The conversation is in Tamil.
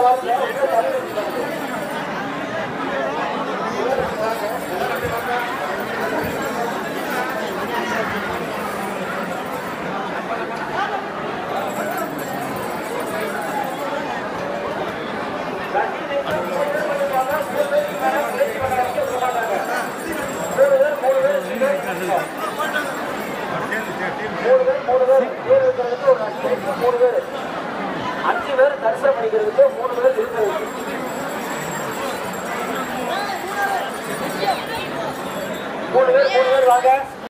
அஞ்சு பேர் தரிசனம் பண்ணிக்கிறதுக்கு 3 பேர் இருக்கு. மூணு பேர் வாங்க.